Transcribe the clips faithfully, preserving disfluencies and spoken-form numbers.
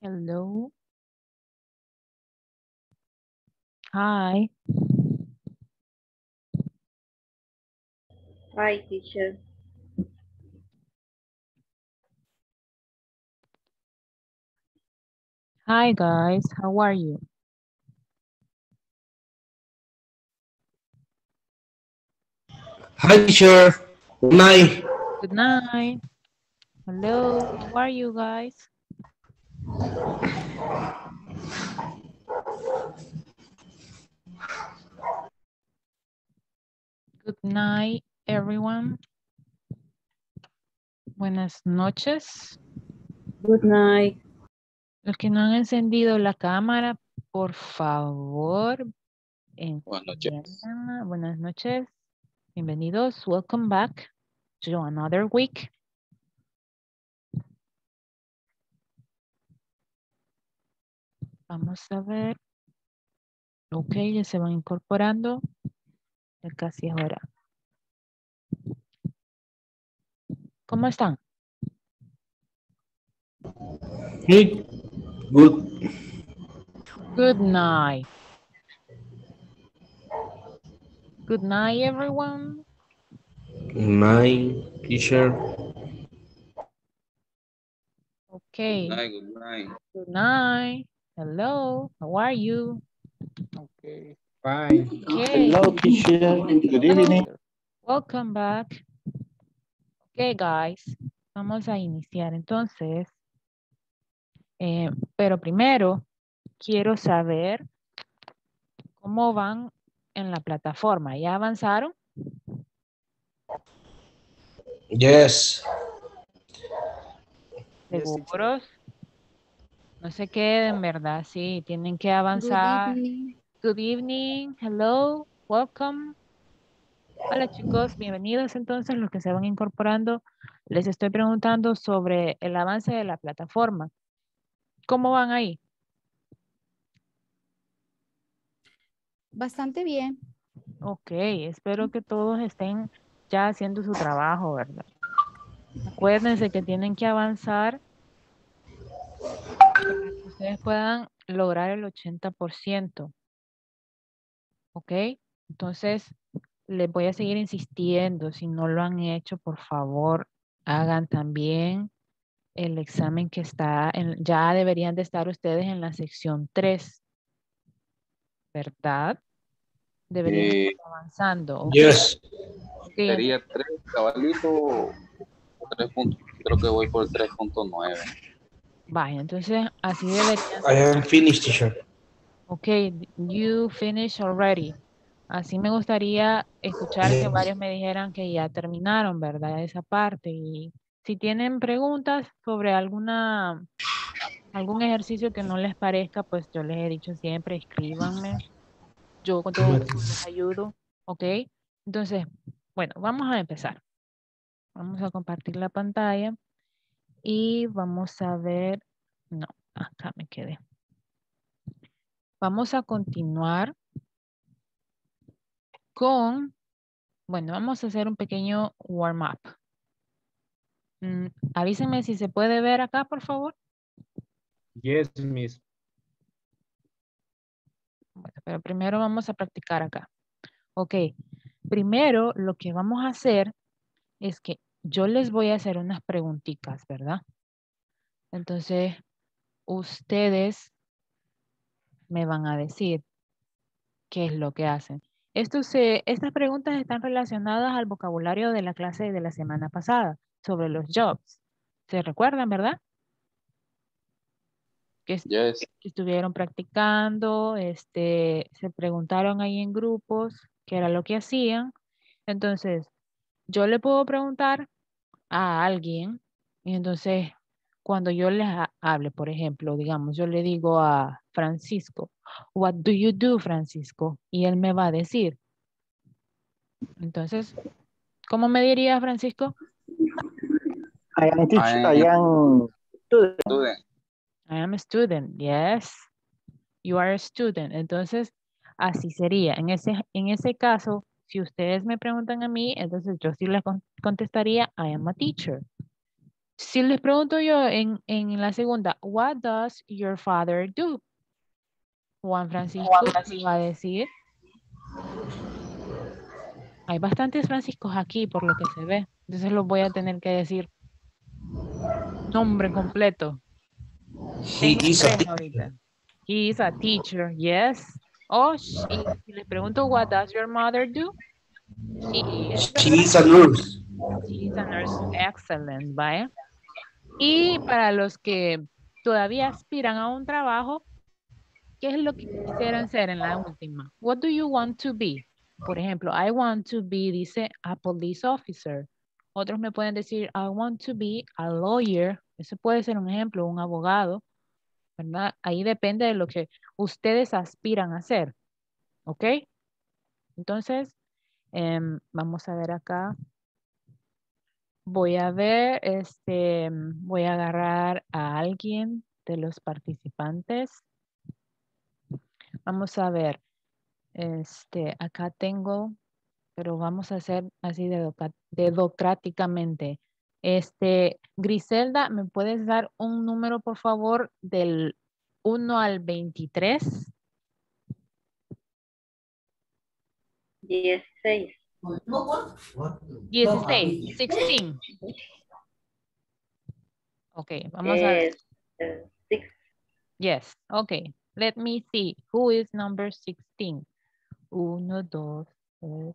Hello. Hi. Hi, teacher. Hi, guys. How are you? Hi, teacher. Good night. Good night. Hello. How are you guys? Good night, everyone. Buenas noches. Good night. Los que no han encendido la cámara, por favor, Buenas noches. enciéndanla. Buenas noches. Bienvenidos. Welcome back to another week. Vamos a ver. Ok, ya se van incorporando. Ya casi es hora. ¿Cómo están? Good. Good. Good night. Good night, everyone. Good night, teacher. Okay. Good night, good night. Good night. Hello. How are you? Okay, fine. Okay. Hello, teacher. Good evening. Welcome back. Okay, guys. Vamos a iniciar entonces. Eh, pero primero, quiero saber cómo van en la plataforma. ¿Ya avanzaron? Yes. ¿Seguros? No se queden, ¿verdad? Sí, tienen que avanzar. Good evening. Good evening. Hello. Welcome. Hola chicos, bienvenidos entonces los que se van incorporando. Les estoy preguntando sobre el avance de la plataforma. ¿Cómo van ahí? Bastante bien. Ok, espero que todos estén ya haciendo su trabajo, ¿verdad? Acuérdense que tienen que avanzar para que ustedes puedan lograr el ochenta por ciento. Ok, entonces les voy a seguir insistiendo. Si no lo han hecho, por favor, hagan también el examen que está, en, ya deberían de estar ustedes en la sección tres, ¿verdad? Deberían Eh, estar avanzando. ¿Ok? Yes. Okay, sería tres cabalito o tres puntos. Creo que voy por tres punto nueve. vaya, entonces así deberían. I am finished, teacher. Ok, you finish already. Así me gustaría escuchar que Yes. varios me dijeran que ya terminaron, ¿verdad? Esa parte. Y si tienen preguntas sobre alguna, algún ejercicio que no les parezca, pues yo les he dicho siempre, escríbanme. Yo con todo gusto les ayudo, ¿ok? Entonces, bueno, vamos a empezar. Vamos a compartir la pantalla y vamos a ver, no, acá me quedé. Vamos a continuar con, bueno, vamos a hacer un pequeño warm-up. Mm, avísenme si se puede ver acá, por favor. Yes, miss. Bueno, pero primero vamos a practicar acá. Ok, primero lo que vamos a hacer es que yo les voy a hacer unas preguntitas, ¿verdad? Entonces, ustedes me van a decir qué es lo que hacen. Esto se, estas preguntas están relacionadas al vocabulario de la clase de la semana pasada sobre los jobs. ¿Se recuerdan, verdad? Que, est- Yes. que estuvieron practicando, este, se preguntaron ahí en grupos qué era lo que hacían. Entonces, yo le puedo preguntar a alguien y entonces cuando yo les ha- hable, por ejemplo, digamos, yo le digo a Francisco, what do you do, Francisco? Y él me va a decir. Entonces, ¿cómo me diría Francisco? I am teacher. I I am am student. student. I am a student. Yes, you are a student. Entonces, así sería. En ese, en ese caso, si ustedes me preguntan a mí, entonces yo sí les con- contestaría, I am a teacher. Si les pregunto yo en, en la segunda, what does your father do? Juan Francisco va a decir, hay bastantes Franciscos aquí por lo que se ve, entonces los voy a tener que decir nombre completo. He Tengo is a tres teacher. ahorita. He is a teacher, yes. O she, si les pregunto, what does your mother do? She is, She is a nurse. she is a nurse. Excellent, vaya. Y para los que todavía aspiran a un trabajo, ¿qué es lo que quisieran ser en la última? What do you want to be? Por ejemplo, I want to be, dice, a police officer. Otros me pueden decir, I want to be a lawyer. Eso puede ser un ejemplo, un abogado, ¿verdad? Ahí depende de lo que ustedes aspiran a hacer, ¿ok? Entonces, em, vamos a ver acá. Voy a ver, este, voy a agarrar a alguien de los participantes. Vamos a ver, este, acá tengo, pero vamos a hacer así dedoca- dedocráticamente. Este, Griselda, ¿me puedes dar un número, por favor, del uno al veintitrés? dieciséis. dieciséis, dieciséis. Ok, vamos a ver. Yes. uh, six. Yes, okay. Let me see. Who is number sixteen? Uno, dos, tres.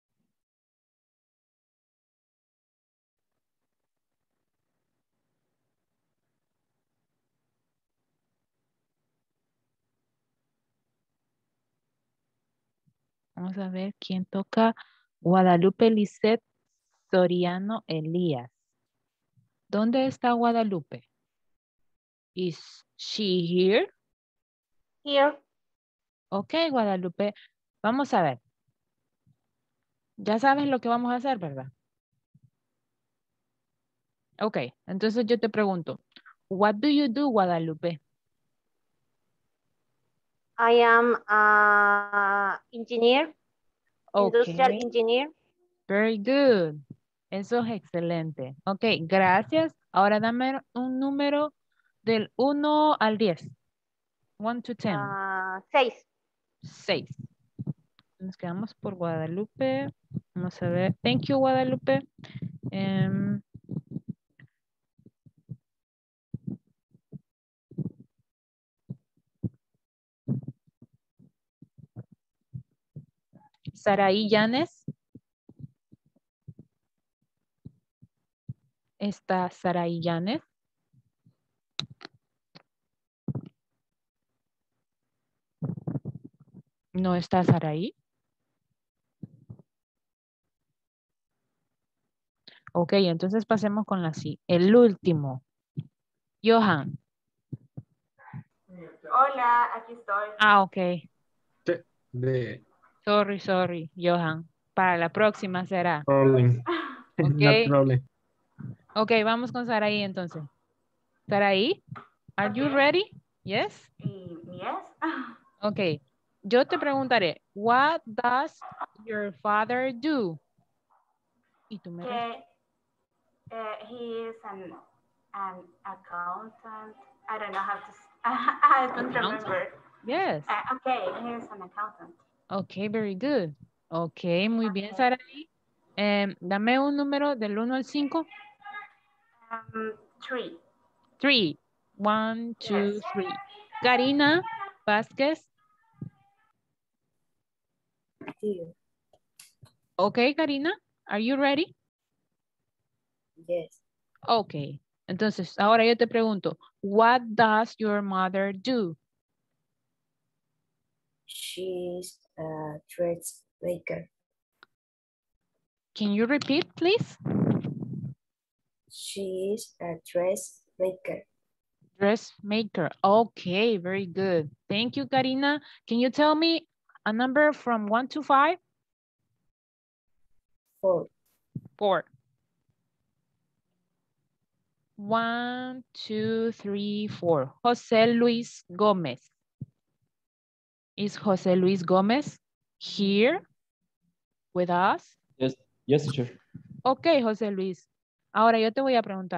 Vamos a ver quién toca. Guadalupe Lisset Soriano Elías. ¿Dónde está Guadalupe? Is she here? Here. Ok, Guadalupe. Vamos a ver. Ya sabes lo que vamos a hacer, ¿verdad? Ok, entonces yo te pregunto. What do you do, Guadalupe? I am a engineer, industrial Okay, engineer. very good. Eso es excelente. Ok, gracias. Ahora dame un número del uno al diez. one to ten. Uh, seis. seis. Nos quedamos por Guadalupe. Vamos a ver. Thank you, Guadalupe. Em, Saraí Llanes. Está Saraí Llanes. ¿No está Saraí? Ok, entonces pasemos con la sí. El último. Johan. Hola, aquí estoy. Ah, ok. De Sorry, sorry, Johan. Para la próxima será. problem. Ok. No problem. Ok, vamos con Saraí entonces. Saraí, are you Okay. ready? Yes? Y- Yes. Ok. Yo te preguntaré, what does your father do? Y tú me respondes. Que uh, he is an an accountant. I don't know how to. s- I don't Accountant? remember. Yes. Uh, okay, he is an accountant. Ok, very good. Ok, muy bien, Okay. Saraí. Em, dame un número del uno al cinco. Um, three. Three. One, two, Yes. three. Karina Vázquez. Here. Ok, Karina, are you ready? Yes. Ok. Entonces, ahora yo te pregunto, what does your mother do? She's a dressmaker. Can you repeat, please? She's a dressmaker. Dressmaker. Okay, very good. Thank you, Karina. Can you tell me a number from one to five? Four. Four. One, two, three, four. Jose Luis Gomez. Is Jose Luis Gomez here with us? Yes, yes, teacher. Ok, José Luis. Ahora yo te voy a preguntar.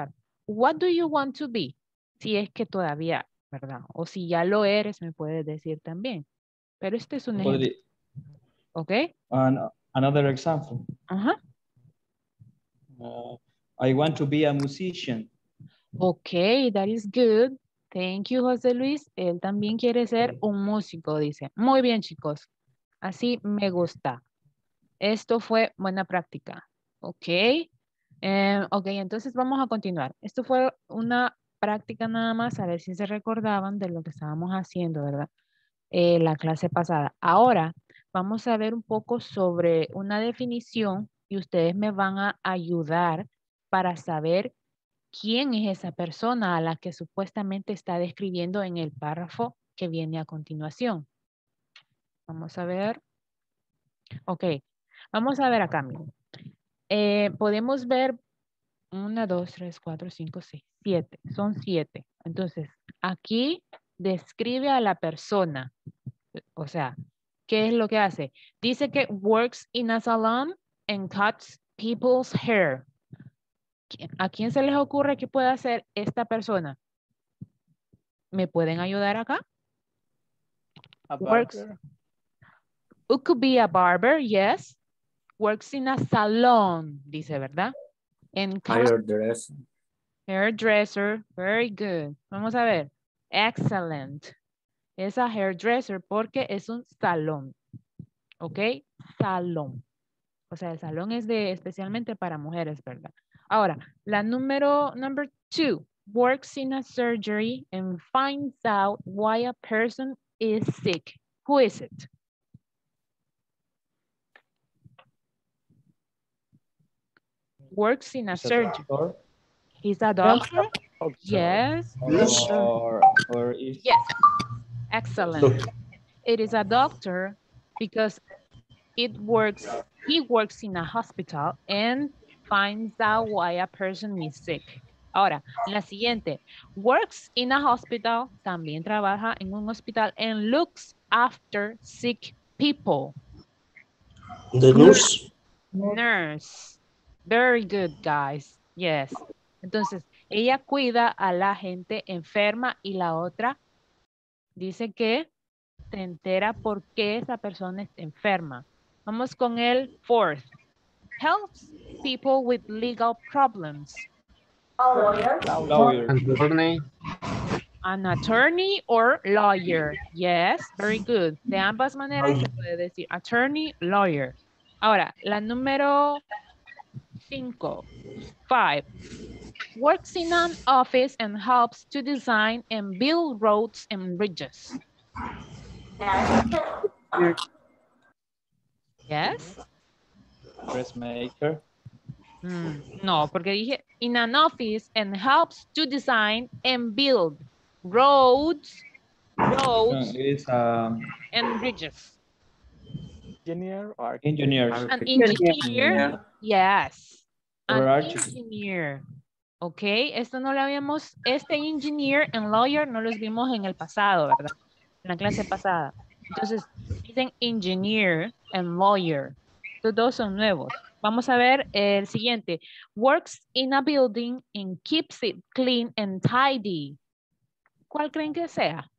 what do you want to be? Si es que todavía, ¿verdad? O si ya lo eres, me puedes decir también. Pero este es un ejemplo. ¿Ok? An- another example. Ajá. Uh, I want to be a musician. Ok, that is good. Thank you, José Luis. Él también quiere ser un músico, dice. Muy bien, chicos. Así me gusta. Esto fue buena práctica. Ok. Eh, ok, entonces vamos a continuar. Esto fue una práctica nada más, a ver si se recordaban de lo que estábamos haciendo, ¿verdad? Eh, la clase pasada. Ahora vamos a ver un poco sobre una definición y ustedes me van a ayudar para saber quién es esa persona a la que supuestamente está describiendo en el párrafo que viene a continuación. Vamos a ver. Ok, vamos a ver acá. Miren. Eh, podemos ver una, dos, tres, cuatro, cinco, seis, siete. Son siete. Entonces, aquí describe a la persona. O sea, ¿qué es lo que hace? Dice que works in a salon and cuts people's hair. ¿A quién se les ocurre que puede hacer esta persona? ¿Me pueden ayudar acá? A Works. barber. It could be a barber, yes. Works in a salon, dice, ¿verdad? And Hairdresser. hairdresser, very good. Vamos a ver. Excellent. Es a hairdresser porque es un salón. ¿Ok? Salón. O sea, el salón es de especialmente para mujeres, ¿verdad? Ahora, la número, number two, works in a surgery and finds out why a person is sick. Who is it? Works in a surgery. Or, He's a doctor? Yes. or, or is Yes. Excellent. It is a doctor because it works, he works in a hospital and finds out why a person is sick. Ahora, la siguiente. Works in a hospital, también trabaja en un hospital and looks after sick people. The nurse. Nurse. Very good, guys. Yes. Entonces, ella cuida a la gente enferma y la otra dice que se entera por qué esa persona está enferma. Vamos con el fourth. Helps people with legal problems. Lawyer. lawyer. Attorney. An attorney or lawyer. Yes, very good. De ambas maneras se puede decir attorney, lawyer. Ahora, la número cinco. Five. Works in an office and helps to design and build roads and bridges. Yes. Dressmaker. Mm, no, porque dije in an office and helps to design and build roads, roads No, it's um, and bridges. Engineer or engineers. An engineer, yes. An Or architect. engineer. Ok, esto no lo habíamos, este engineer and lawyer no los vimos en el pasado, ¿verdad? En la clase pasada. Entonces, dicen engineer and lawyer. Estos dos son nuevos. Vamos a ver el siguiente. Works in a building and keeps it clean and tidy. ¿Cuál creen que sea?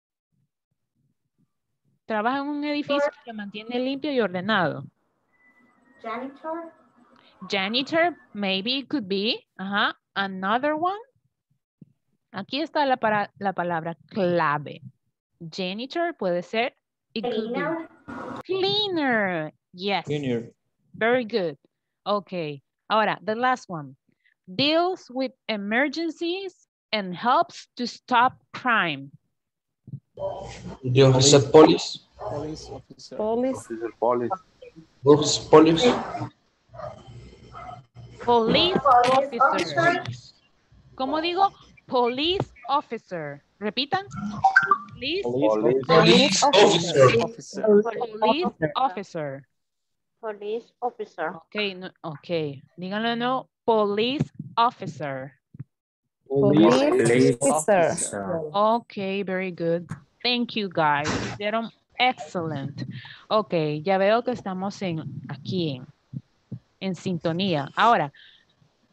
Trabaja en un edificio que mantiene limpio y ordenado. Janitor. Janitor, maybe it could be. Ajá. Another one. Aquí está la, para, la palabra clave. Janitor puede ser. It could be. Cleaner. Cleaner. Yes. Junior. Very good. Okay. Ahora, the last one. Deals with emergencies and helps to stop crime. The officer police. police officer. Police. Officer police. Office police. Police Police officer. officer. ¿Cómo digo? Police officer. Repitan. Police, Police. Police officer. Officer. police officer. Police officer. Ok, no, ok. Díganlo no. Police officer. Police Police officer. Ok, very good. Thank you, guys. Hicieron excellent. Ok, ya veo que estamos en, aquí en, en sintonía. Ahora,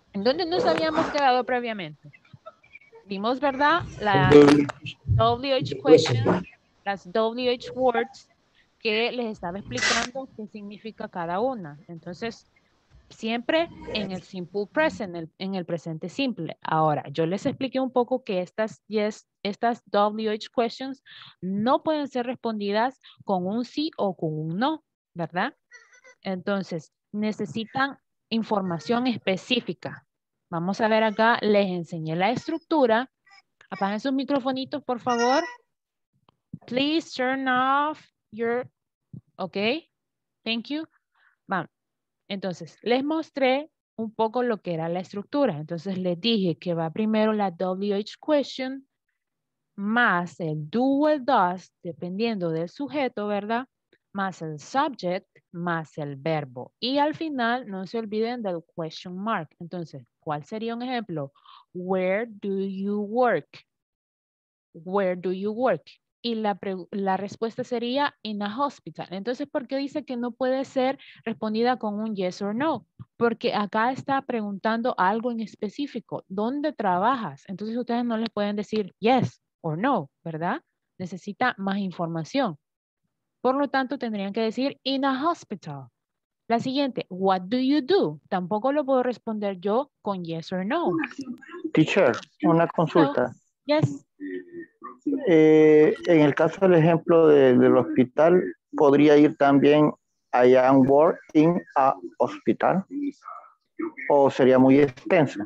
¿En dónde nos habíamos quedado previamente? Vimos, ¿verdad? La W H question, las W H words que les estaba explicando qué significa cada una. Entonces, siempre en el simple present, en el, en el presente simple. Ahora, yo les expliqué un poco que estas, yes, estas W H questions no pueden ser respondidas con un sí o con un no, ¿verdad? Entonces, necesitan información específica. Vamos a ver acá, les enseñé la estructura. Apaguen sus microfonitos, por favor. Please turn off your... Ok, thank you. Vamos. Entonces, les mostré un poco lo que era la estructura. Entonces, les dije que va primero la W H question más el do o el does, dependiendo del sujeto, ¿verdad? Más el subject, más el verbo. Y al final, no se olviden del question mark. Entonces, ¿cuál sería un ejemplo? Where do you work? Where do you work? Y la, la respuesta sería in a hospital. Entonces, ¿por qué dice que no puede ser respondida con un yes or no? Porque acá está preguntando algo en específico. ¿Dónde trabajas? Entonces, ustedes no les pueden decir yes or no, ¿verdad? Necesita más información. Por lo tanto, tendrían que decir in a hospital. La siguiente, what do you do? Tampoco lo puedo responder yo con yes or no. Teacher, una consulta. So, yes. Eh, en el caso del ejemplo de, del hospital, ¿podría ir también I am working a hospital? ¿O sería muy extenso?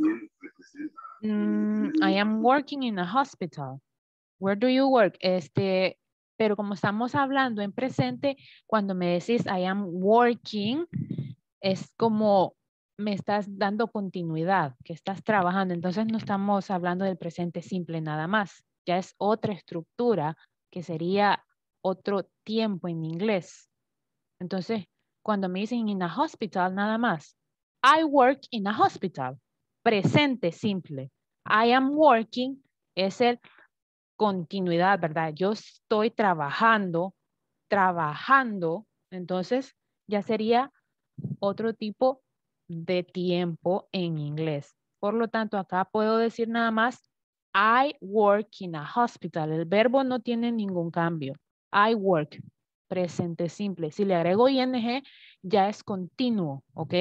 Mm, I am working in a hospital. Where do you work? Este, pero como estamos hablando en presente, cuando me decís I am working, es como me estás dando continuidad, que estás trabajando. Entonces no estamos hablando del presente simple nada más. Ya es otra estructura que sería otro tiempo en inglés. Entonces, cuando me dicen in a hospital, nada más. I work in a hospital. Presente simple. I am working es el continuidad, ¿verdad? Yo estoy trabajando, trabajando. Entonces, ya sería otro tipo de tiempo en inglés. Por lo tanto, acá puedo decir nada más I work in a hospital. El verbo no tiene ningún cambio. I work, presente simple. Si le agrego ing, ya es continuo, ¿ok?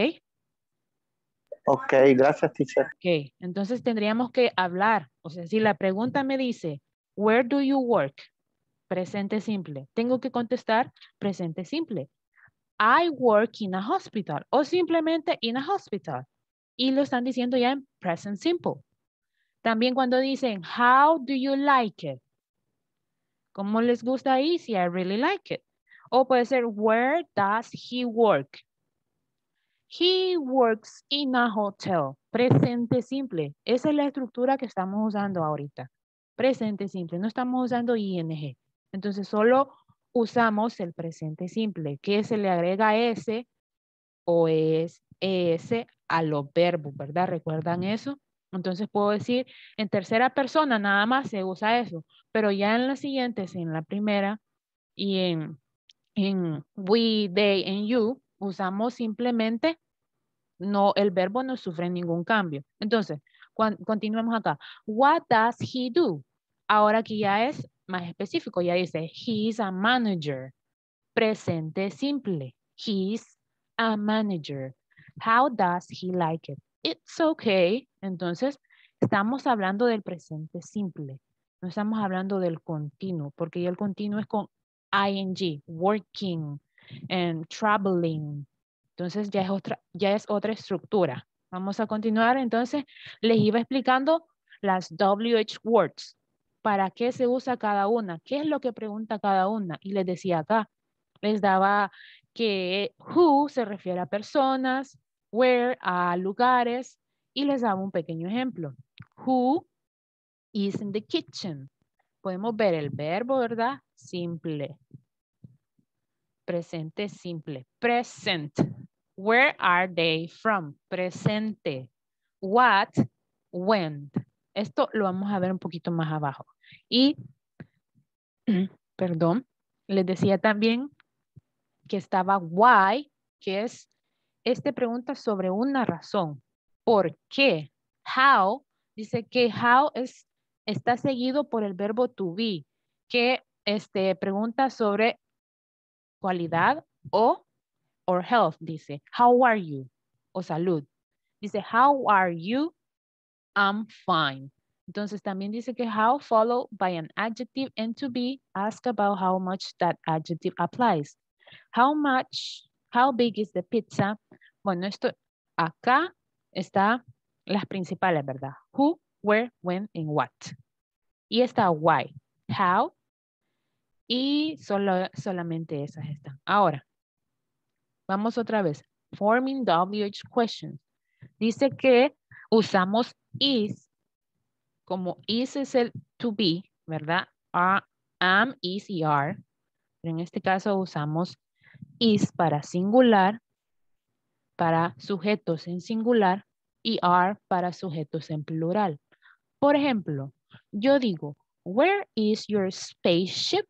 Ok, gracias, teacher. Ok, entonces tendríamos que hablar. O sea, si la pregunta me dice, where do you work? Presente simple. Tengo que contestar presente simple. I work in a hospital. O simplemente in a hospital. Y lo están diciendo ya en present simple. También cuando dicen, how do you like it? ¿Cómo les gusta ahí? Si I really like it. O puede ser, where does he work? He works in a hotel. Presente simple. Esa es la estructura que estamos usando ahorita. Presente simple. No estamos usando ing. Entonces solo usamos el presente simple, que se le agrega S o es ES a los verbos, ¿verdad? ¿Recuerdan eso? Entonces puedo decir, en tercera persona nada más se usa eso, pero ya en las siguientes, en la primera y en, en we, they, and you, usamos simplemente, no, el verbo no sufre ningún cambio. Entonces, continuemos acá. What does he do? Ahora aquí ya es más específico, ya dice, he's a manager. Presente simple, he's a manager. How does he like it? It's okay. Entonces, estamos hablando del presente simple. No estamos hablando del continuo, porque ya el continuo es con ing, working, and traveling. Entonces, ya es otra, ya es otra estructura. Vamos a continuar. Entonces, les iba explicando las W H words. ¿Para qué se usa cada una? ¿Qué es lo que pregunta cada una? Y les decía acá, les daba que who se refiere a personas, where a lugares, y les daba un pequeño ejemplo. Who is in the kitchen? Podemos ver el verbo, ¿verdad? Simple. Presente simple. Present. Where are they from? Presente. What? When. Esto lo vamos a ver un poquito más abajo. Y, perdón, les decía también que estaba why, que es, este pregunta sobre una razón. ¿por qué? How, dice que how es, está seguido por el verbo to be, que este, pregunta sobre cualidad o or health, dice, how are you? O salud. Dice, how are you? I'm fine. Entonces también dice que how followed by an adjective and to be ask about how much that adjective applies. How much, how big is the pizza? Bueno, esto acá está las principales, ¿verdad? Who, where, when, and what. Y está why, how, y solo, solamente esas están. Ahora, vamos otra vez. Forming W H questions. Dice que usamos is, como is es el to be, ¿verdad? Are, am, is y are. Pero en este caso usamos is para singular, para sujetos en singular y are para sujetos en plural. Por ejemplo, yo digo, where is your spaceship?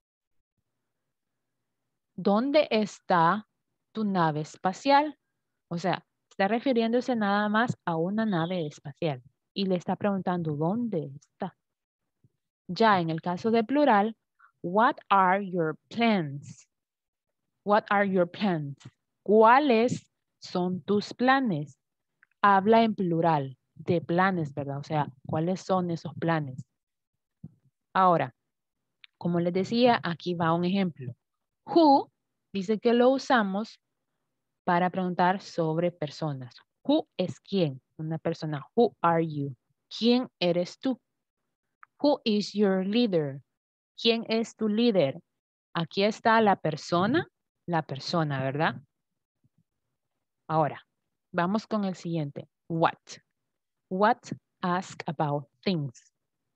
¿Dónde está tu nave espacial? O sea, está refiriéndose nada más a una nave espacial y le está preguntando dónde está. Ya en el caso de plural, what are your plans? What are your plans? ¿Cuáles son tus planes? Habla en plural de planes, ¿verdad? O sea, ¿cuáles son esos planes? Ahora, como les decía, aquí va un ejemplo. Who dice que lo usamos para preguntar sobre personas. Who es quién? Una persona. Who are you? ¿Quién eres tú? Who is your leader? ¿Quién es tu líder? Aquí está la persona, la persona, ¿verdad? Ahora, vamos con el siguiente. What? What ask about things?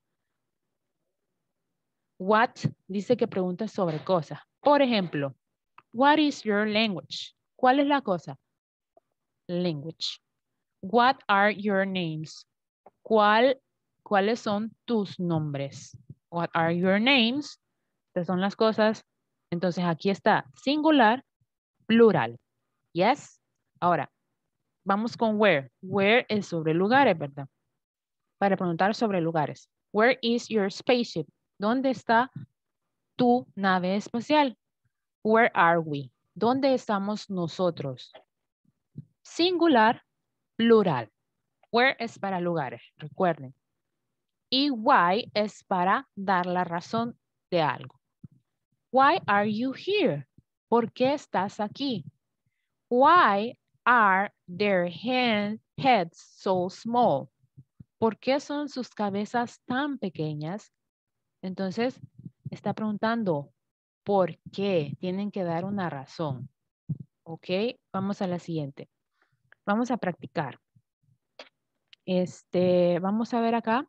What dice que pregunta sobre cosas. Por ejemplo, what is your language? ¿Cuál es la cosa? Language. What are your names? ¿Cuál, ¿Cuáles son tus nombres? What are your names? Estas son las cosas. Entonces aquí está singular, plural. Yes. Ahora, vamos con where. Where es sobre lugares, ¿verdad? Para preguntar sobre lugares. Where is your spaceship? ¿Dónde está tu nave espacial? Where are we? ¿Dónde estamos nosotros? Singular, plural. Where es para lugares, recuerden. Y why es para dar la razón de algo. Why are you here? ¿Por qué estás aquí? Why are their hand, heads so small? ¿Por qué son sus cabezas tan pequeñas? Entonces, está preguntando, ¿por qué? Tienen que dar una razón. Ok, vamos a la siguiente. Vamos a practicar. Este, vamos a ver acá.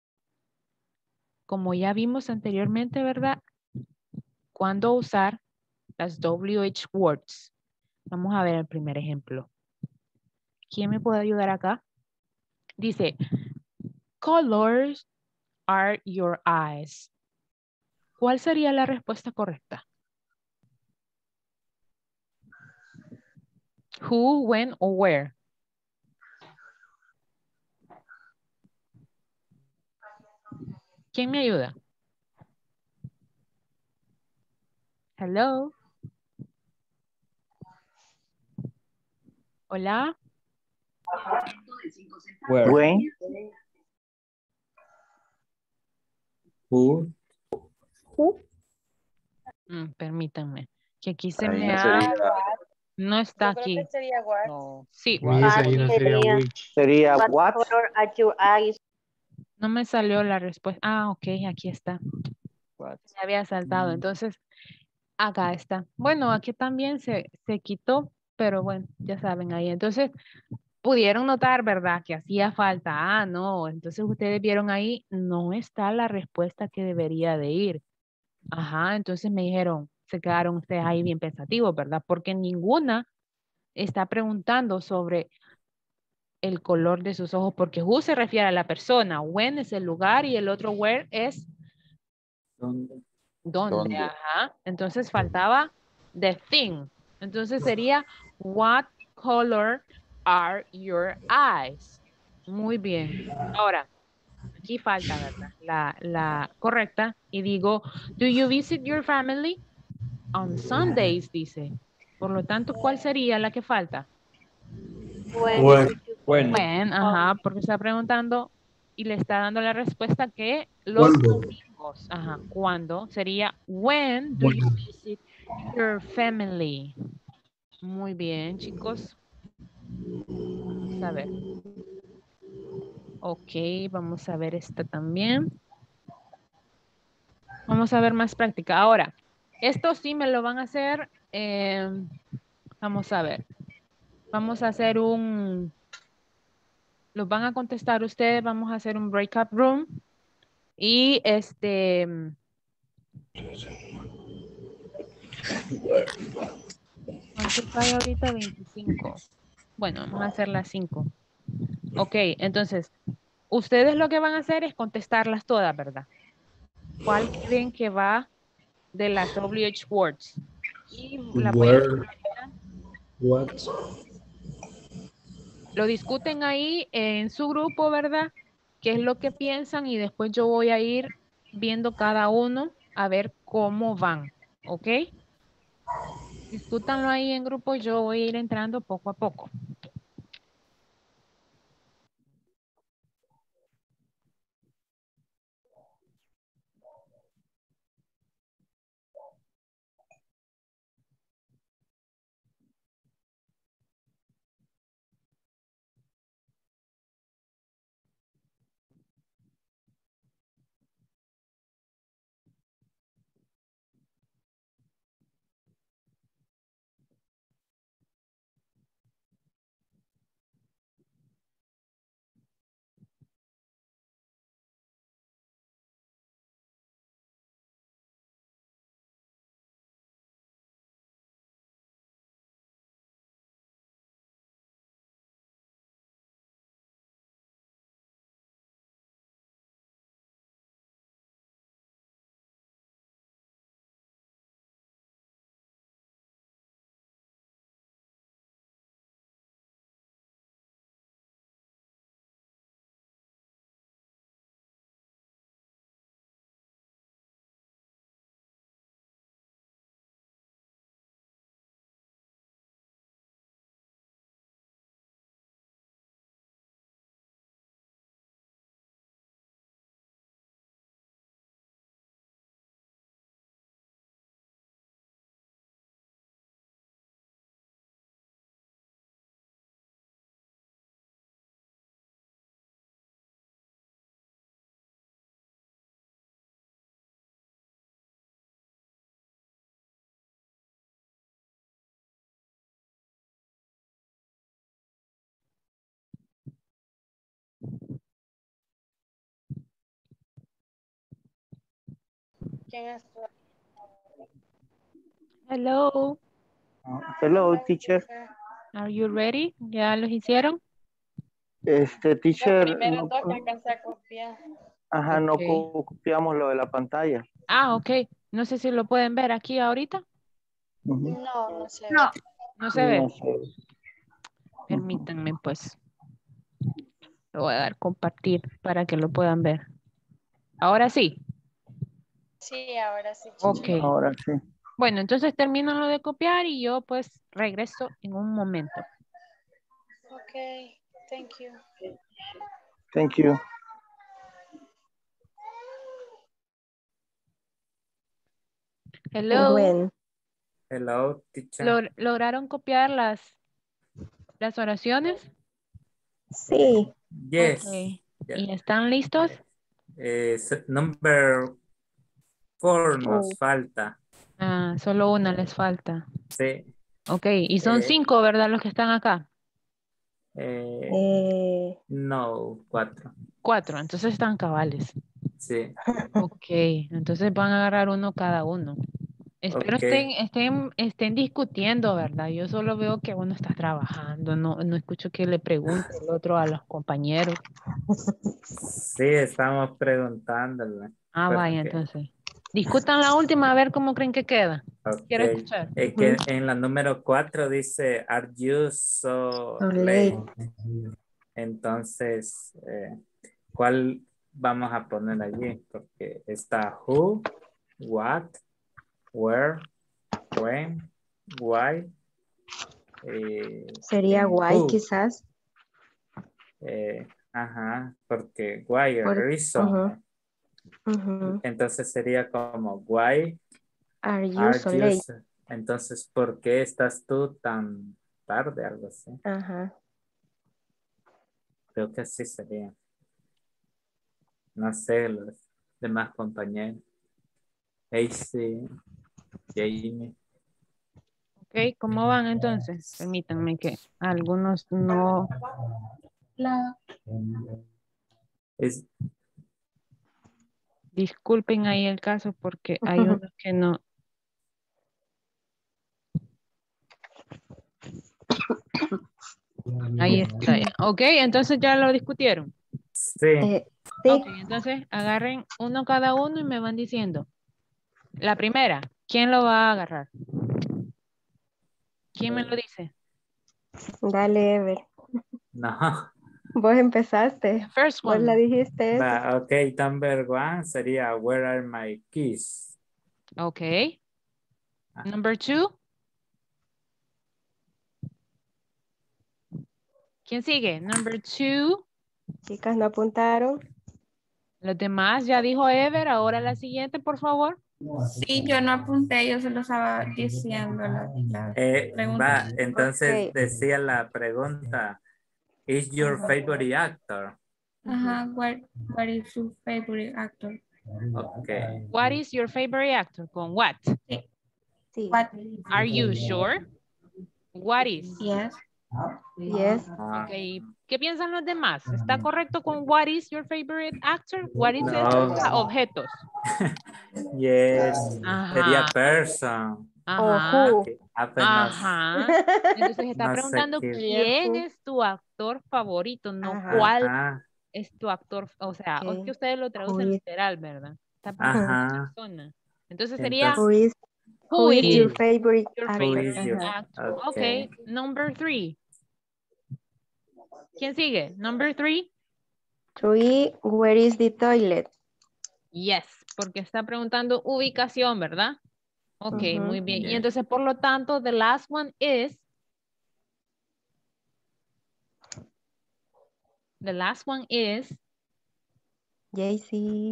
Como ya vimos anteriormente, ¿verdad? ¿Cuándo usar las W H words? Vamos a ver el primer ejemplo. ¿Quién me puede ayudar acá? Dice, colors are your eyes. ¿Cuál sería la respuesta correcta? Who, when, or where? ¿Quién me ayuda? Hello. Hola. Where? When, Who? Mm, permítanme. Que aquí se Ahí me no ha... sería, No está Yo creo aquí. que sería what. No. Sí. Mi esa ahí no What sería sería- which. sería What what? color are your eyes? No me salió la respuesta. Ah, ok, aquí está. What? Se había saltado. Mm. Entonces, acá está. Bueno, aquí también se, se quitó, pero bueno, ya saben ahí. Entonces, pudieron notar, ¿verdad? Que hacía falta. Ah, no. Entonces, ustedes vieron ahí, no está la respuesta que debería de ir. Ajá, entonces me dijeron, se quedaron ustedes ahí bien pensativos, ¿verdad? Porque ninguna está preguntando sobre el color de sus ojos, porque who se refiere a la persona, when es el lugar y el otro where es ¿Dónde? dónde. ¿Dónde? Ajá. Entonces faltaba the thing. Entonces sería what color are your eyes? Muy bien. Ahora, aquí falta, ¿verdad? La, la correcta. Y digo, do you visit your family? On Sundays, dice. Por lo tanto, ¿cuál sería la que falta? When When. did you When. When, ajá, porque está preguntando y le está dando la respuesta que los ¿Cuándo? domingos, ajá, ¿cuándo? Sería when do you visit your family? Muy bien, chicos. Vamos a ver. Ok, vamos a ver esta también. Vamos a ver más práctica. Ahora, esto sí me lo van a hacer. eh, vamos a ver. Vamos a hacer un... Los van a contestar ustedes. Vamos a hacer un breakout room. Y este... ¿Cuánto hay ahorita? veinticinco. Bueno, vamos a hacer las cinco. Ok, entonces, ustedes lo que van a hacer es contestarlas todas, ¿verdad? ¿Cuál creen que va de las W H words? Y la voy a Where. hacer ahorita. What. Lo discuten ahí en su grupo, ¿verdad? ¿Qué es lo que piensan? Y después yo voy a ir viendo cada uno a ver cómo van, ¿ok? Discútanlo ahí en grupo, yo voy a ir entrando poco a poco. Hello, Hello, teacher. are you ready? ¿Ya los hicieron? Este, teacher, no, a copiar. ajá, no Ok. co- copiamos lo de la pantalla. Ah, ok. No sé si lo pueden ver aquí ahorita. Ujú. No, no sé. No. No se ve. No sé. Permítanme, pues. Lo voy a dar compartir para que lo puedan ver. Ahora sí. Sí, ahora sí. Ok. Ahora sí. Bueno, entonces termino lo de copiar y yo pues regreso en un momento. Ok, thank you. Thank you. Hello. Hello, teacher. ¿Log- ¿Lograron copiar las, las oraciones? Sí. Yes. Ok. Yeah. ¿Y están listos? Eh, s- number four nos Oh. falta. Ah, solo una les falta. Sí. Ok, y son Eh, cinco, ¿verdad? Los que están acá. eh, Eh, no, cuatro. Cuatro, entonces están cabales. Sí. Ok, entonces van a agarrar uno cada uno. Espero Ok. estén, estén, estén discutiendo, ¿verdad? Yo solo veo que uno está trabajando, no, no escucho que le pregunte el otro a los compañeros. Sí, estamos preguntándole. Ah, vaya, Porque entonces. Discutan la última a ver cómo creen que queda. Quiero Ok. escuchar. Es que en la número cuatro dice, are you so So late? late. Entonces, eh, ¿cuál vamos a poner allí? Porque está who, what, where, when, why. eh, Sería and guay, who. quizás. Eh, ajá, porque why, Por, reason. ujú, ujú. Entonces sería como why Are you are so you late? so- Entonces, ¿por qué estás tú tan tarde? Algo así. Ajá. Creo que así sería. No sé, los demás compañeros. Casey, Jamie. Ok, ¿cómo van entonces? Permítanme que algunos no... Es, Disculpen ahí el caso porque hay unos que no... Ahí está. Ya. Ok, entonces ya lo discutieron. sí. Eh, sí. Ok, entonces agarren uno cada uno y me van diciendo. La primera, ¿quién lo va a agarrar? ¿Quién me lo dice? Dale, Ever. No. Vos empezaste. First Vos one. la dijiste esa. Va, ok, number one sería where are my keys? Ok. Number two. ¿Quién sigue? Number two. Chicas, ¿no apuntaron? Los demás, ya dijo Ever, ahora la siguiente, por favor. Sí, yo no apunté, yo se lo estaba diciendo la, la Eh, pregunta. va, entonces Ok. decía la pregunta, is your Ajá. favorite actor? Ajá, what, what is your favorite actor? Ok. What is your favorite actor? ¿Con what? Sí. Sí. What? Are you sure? What is? Yes. Yes. Ah, Ok. ¿Qué piensan los demás? ¿Está correcto con what is your favorite actor? What is es no. para objetos. Yes. Sería Ajá. person. O Ajá. who. Que apenas Ajá. Entonces está no sé preguntando qué. Sería quién who. es tu actor favorito, no Ajá. cuál Ajá. es tu actor. O sea, o es que Ok. ustedes lo Who traducen is, literal, ¿verdad? Está ujú. preguntando Ajá. persona. Entonces sería Who Entonces, is, who who is your is favorite your who actor? is your, favorite Ajá. actor? ok. Okay, number three. ¿Quién sigue? Number three. Three, where is the toilet? Yes, porque está preguntando ubicación, ¿verdad? Ok, Ujú. muy bien. Y Yeah. entonces, por lo tanto, the last one is, the last one is, J C.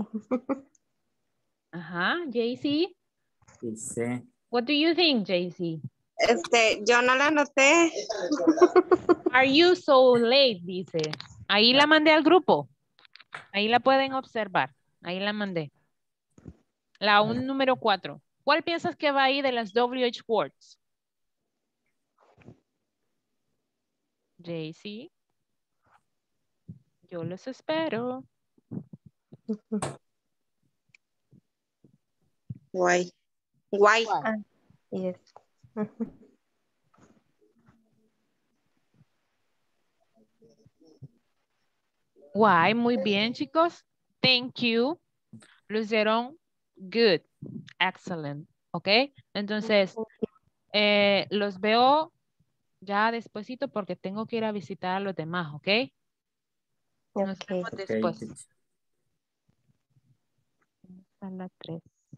ajá, J C. Dice, What do you think, J C? Este, yo no la anoté. Are you so late? Dice. Ahí la mandé al grupo. Ahí la pueden observar. Ahí la mandé. La un número cuatro. ¿Cuál piensas que va ahí de las W H words? J C. Yo los espero. Guay. Guay. Ah, yes. Why? Muy bien, chicos. Thank you. Lo hicieron good. Excellent. ¿Ok? Entonces, eh, los veo ya despuesito porque tengo que ir a visitar a los demás, ¿ok? Nos Ok. vemos ok, después. teacher. A la tres.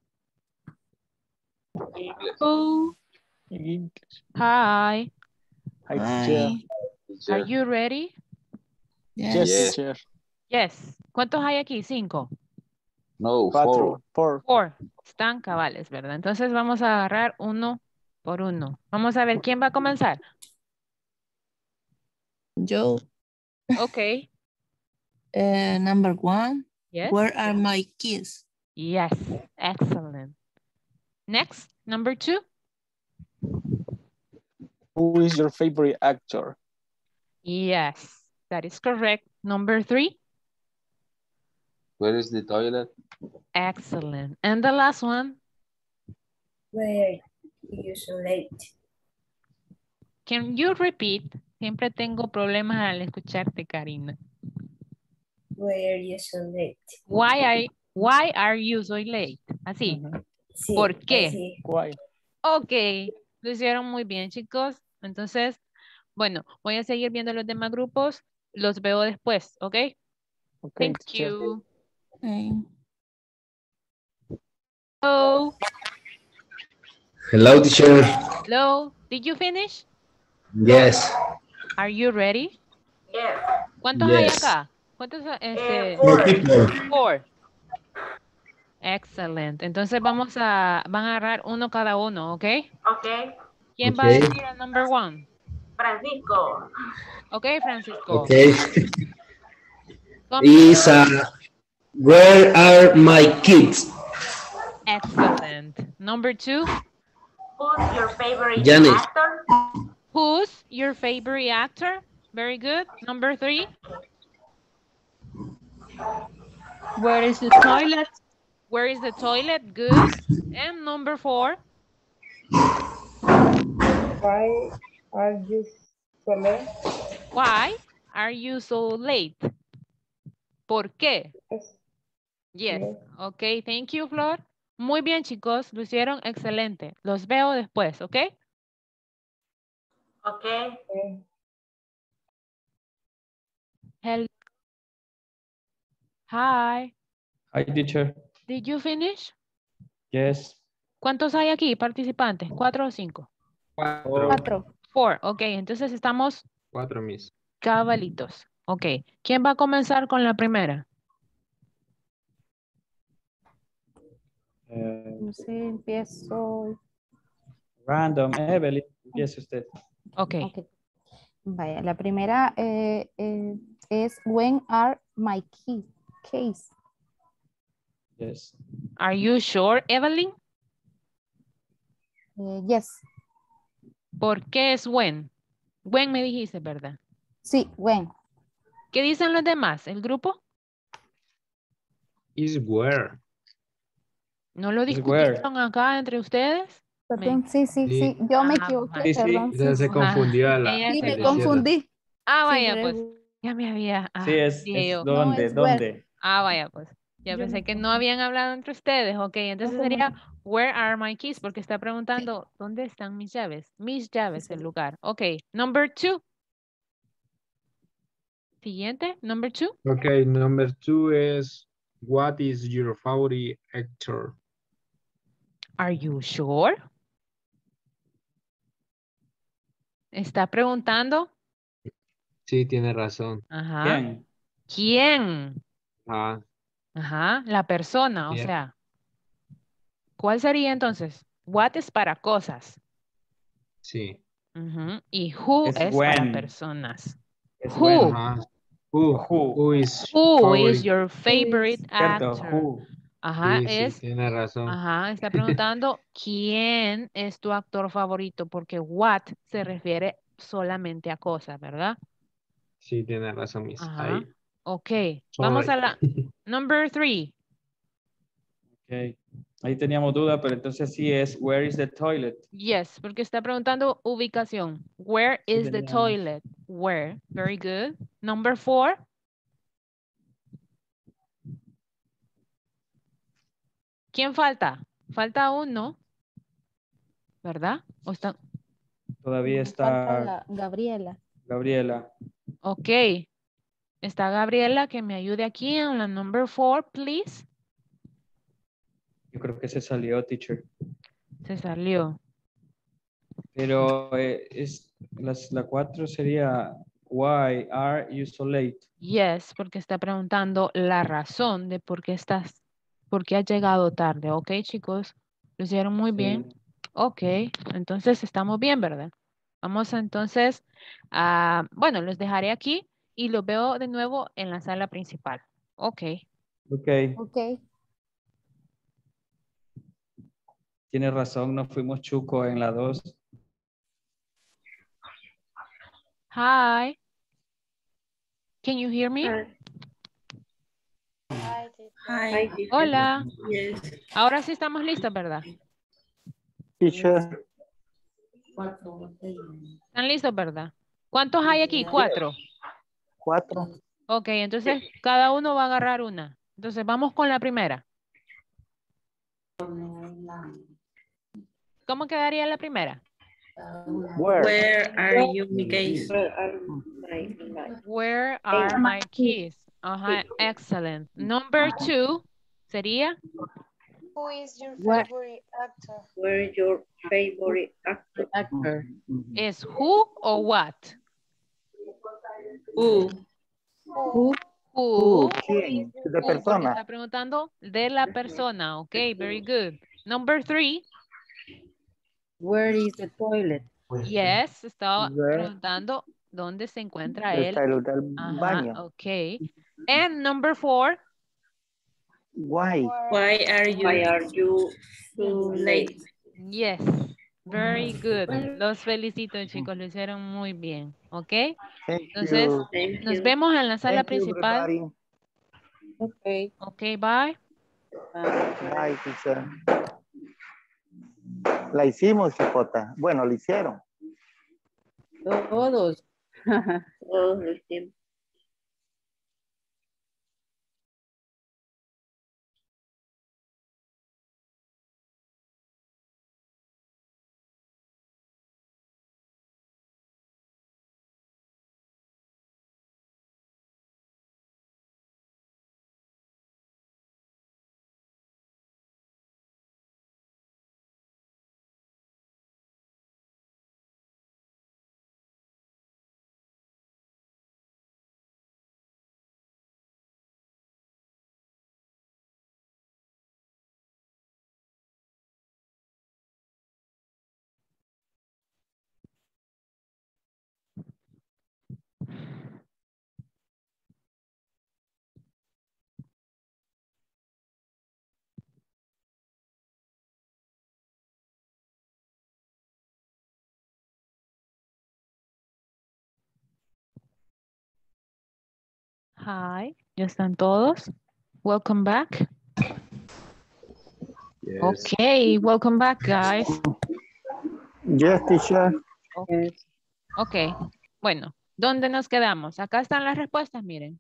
Inglés. Oh, English. hi. Hi, teacher. Are you ready? Yes, Yes. teacher. Yes. ¿Cuántos hay aquí? Cinco. No, Cuatro. four. Four. Four. Están cabales, ¿verdad? Entonces vamos a agarrar uno por uno. Vamos a ver quién va a comenzar. Yo, Ok. uh, number one, Yes. where are my keys? Yes. Excellent. Next, number two. Who is your favorite actor? Yes, that is correct. Number three. Where is the toilet? Excellent. And the last one. Where you so late? Can you repeat? Siempre tengo problemas al escucharte, Karina. Where you so late? Why I, Why are you so late? Así. Sí, ¿Por qué? sí. Why? Ok, lo hicieron muy bien, chicos. Entonces, bueno, voy a seguir viendo los demás grupos. Los veo después, ¿ok? Okay, Thank teacher. you. Okay. Hello. Hello, teacher. Hello. Did you finish? Yes. Are you ready? Yes. ¿Cuántos hay Yes. acá? ¿Cuántos? Este, Four people. Four. Excellent. Entonces vamos a, van a agarrar uno cada uno, ¿ok? Ok. ¿Quién va a Okay. decir el number one? Francisco. Ok, Francisco. Okay. Come Is uh, where are my kids? Excellent. Number two. Who's your favorite Janet. actor? Who's your favorite actor? Very good. Number three. Where is the toilet? Where is the toilet? Good. And number four. Why are you so late? Why are you so late? ¿Por qué? Yes. Yes. Yes. Ok, thank you, Flor. Muy bien, chicos. Lo hicieron excelente. Los veo después, ¿ok? Ok. Okay. Hello. Hi. Hi, teacher. Did you finish? Yes. ¿Cuántos hay aquí participantes? ¿Cuatro o cinco? Cuatro. Cuatro. Four. Ok, entonces estamos Cuatro, Miss. cabalitos. Ok. ¿Quién va a comenzar con la primera? Eh, No sé, empiezo. random. Evelyn, empiece usted. Ok. Ok. Vaya, la primera eh, eh, es when are my keys? Keys. Yes. Are you sure, Evelyn? Eh, yes. ¿Por qué es when? When me dijiste, ¿verdad? Sí, when. ¿Qué dicen los demás? ¿El grupo? Is where. ¿No lo Is where. discutieron acá entre ustedes? Perdón, Me- sí, sí, Sí. sí. Yo me Ah, equivoqué, vale. Sí, sí. perdón. Sí, Ella se sí. confundió a la, Ella Sí, se me a la izquierda. confundí. Ah, Sí, vaya, re- pues. Ya me había... Ah, Sí, es, dije es yo. No, dónde, es where. dónde. Ah, vaya, pues. Ya Yo pensé me que no confundí. habían hablado entre ustedes. Ok, entonces No, no, sería, no. where are my keys? Porque está preguntando, ¿dónde están mis llaves? Mis llaves, el lugar. Ok, number two. Siguiente, number two. Okay, number two is, what is your favorite actor? Are you sure? Está preguntando. Sí, tiene razón. Ajá. ¿Quién? ¿Quién? Ah, Ajá, la persona, o bien. sea. ¿Cuál sería entonces? What es para cosas. Sí. Ujú, y who Es es para when. personas. Es Who. when. Ajá. Who, Who. who is Who is favorite? your favorite Cierto, actor? who. Ajá, Sí, sí, es, tiene razón. ajá, está preguntando quién es tu actor favorito, porque what se refiere solamente a cosas, ¿verdad? Sí, tiene razón, Miss. Ajá, Ahí. ok. Vamos Sorry. a la number three. Okay. Ahí teníamos duda, pero entonces sí es, where is the toilet? Yes, porque está preguntando ubicación. Where Sí is the teníamos. toilet? Where? Very good. Number four. ¿Quién falta? Falta uno, ¿verdad? ¿O está? Todavía Falta está la Gabriela. Gabriela. Ok. Está Gabriela, que me ayude aquí en la number four, please. Yo creo que se salió, teacher. Se salió. Pero eh, es, las, la cuatro sería, why are you so late? Yes, porque está preguntando la razón de por qué estás, por qué has llegado tarde. Ok, chicos. Lo hicieron muy Sí. bien. Ok, entonces estamos bien, ¿verdad? Vamos a, entonces a, bueno, los dejaré aquí y los veo de nuevo en la sala principal. Ok. Ok, Ok. tiene razón, nos fuimos chuco en la dos. Hi. Can you hear me? Hi, teacher. Hi, teacher. Hola. Yes. Ahora sí estamos listos, ¿verdad? Teacher, ¿Están listos, verdad? ¿Cuántos hay aquí? Cuatro. cuatro. Ok, entonces cada uno va a agarrar una. Entonces vamos con la primera. ¿Cómo quedaría la primera? Where? Where are you, my keys? Where are my keys? Ajá, excellent. Number two sería. Who is your What? favorite actor? Where is your favorite actor? Actor. ¿Es who o what? Who? Who? Who. ¿Quién? De Who, porque persona. está preguntando de la persona. Ok, very good. Number three. Where is the toilet? Yes, estaba Where? preguntando dónde se encuentra él. Está el del Ajá, baño. ok. And number four. Why? Why are you, Why are you so late? Yes, very good. Los felicito, chicos, lo hicieron muy bien. Ok. Thank Entonces, you. Thank nos you. vemos en la sala Thank you, principal. everybody. Okay. Ok, bye. Bye, teacher. La hicimos, chicota. Bueno, la hicieron. Todos. Todos los tiempos. Hi, ¿ya están todos? Welcome back. Yes. Okay, welcome back, guys. Yes, teacher. Okay. Ok, bueno, ¿dónde nos quedamos? Acá están las respuestas, miren.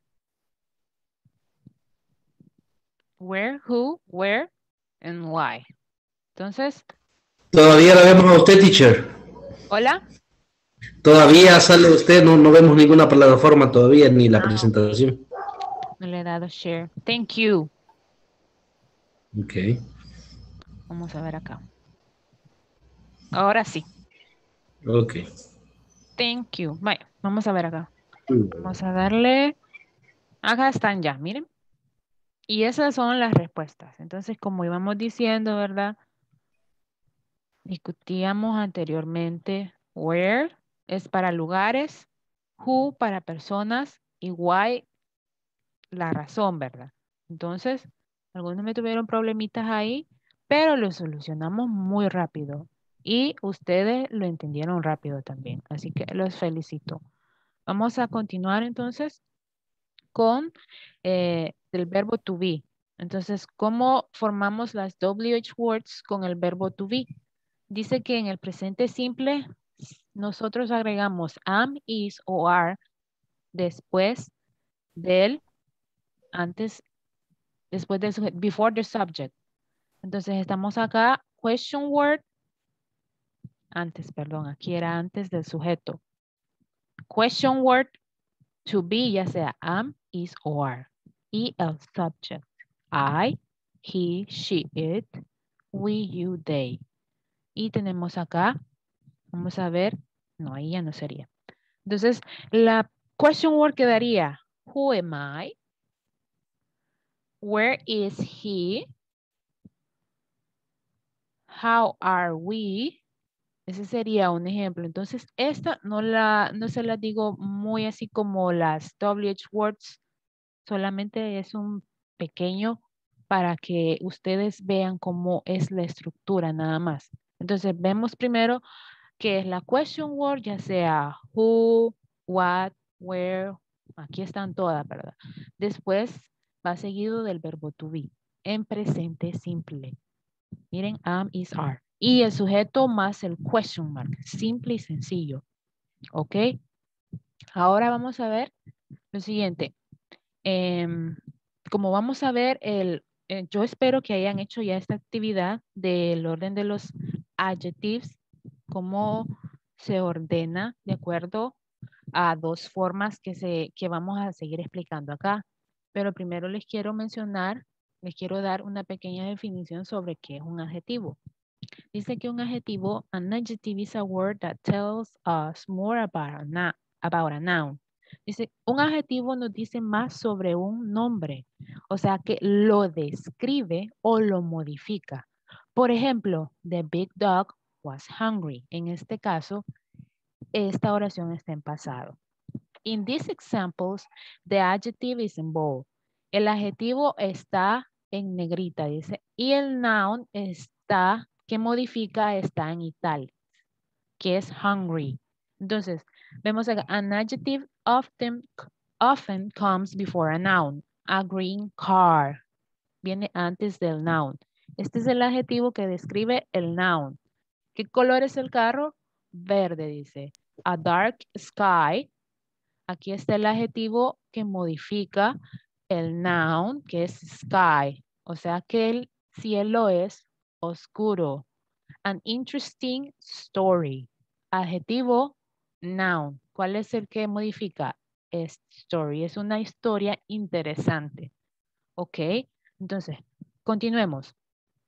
Where, who, where, and why. Entonces, Todavía la vemos a usted, teacher. hola. Todavía sale usted, no, no vemos ninguna plataforma todavía, ni la Ah, presentación. no le he dado share. Thank you. Ok. Vamos a ver acá. Ahora sí. Ok. Thank you. Vaya, vamos a ver acá. Vamos a darle. Acá están ya, miren. Y esas son las respuestas. Entonces, como íbamos diciendo, ¿verdad? Discutíamos anteriormente. Where es para lugares. Who para personas. Y why la razón, ¿verdad? Entonces, algunos me tuvieron problemitas ahí, pero lo solucionamos muy rápido. Y ustedes lo entendieron rápido también. Así que los felicito. Vamos a continuar entonces con eh, el verbo to be. Entonces, ¿cómo formamos las W H words con el verbo to be? Dice que en el presente simple nosotros agregamos am, is o are después del, antes, después del sujeto, before the subject. Entonces estamos acá, question word, antes, perdón, aquí era antes del sujeto. Question word, to be, ya sea am, is o are. Y el subject, I, he, she, it, we, you, they. Y tenemos acá, vamos a ver, no, ahí ya no sería. Entonces, la question word quedaría, who am I? Where is he? How are we? Ese sería un ejemplo. Entonces, esta no, la, no se la digo muy así como las W H words. Solamente es un pequeño para que ustedes vean cómo es la estructura nada más. Entonces, vemos primero que es la question word, ya sea who, what, where. Aquí están todas, ¿verdad? Después va seguido del verbo to be en presente simple. Miren, am, is, are. Y el sujeto más el question mark. Simple y sencillo. ¿Ok? Ahora vamos a ver lo siguiente. Eh, como vamos a ver, el, eh, yo espero que hayan hecho ya esta actividad del orden de los adjectives, cómo se ordena de acuerdo a dos formas que, se, que vamos a seguir explicando acá. Pero primero les quiero mencionar, les quiero dar una pequeña definición sobre qué es un adjetivo. Dice que un adjetivo, an adjective is a word that tells us more about a, na- about a noun. Dice, un adjetivo nos dice más sobre un nombre, o sea que lo describe o lo modifica. Por ejemplo, the big dog was hungry. En este caso, esta oración está en pasado. In these examples, the adjective is in bold. El adjetivo está en negrita, dice, y el noun está, que modifica, está en italics, que es hungry. Entonces, vemos acá, an adjective often, often comes before a noun. A green car viene antes del noun. Este es el adjetivo que describe el noun. ¿Qué color es el carro? Verde, dice. A dark sky. Aquí está el adjetivo que modifica el noun, que es sky. O sea que el cielo es oscuro. An interesting story. Adjetivo, noun. ¿Cuál es el que modifica? Es story. Es una historia interesante. Ok. Entonces, continuemos.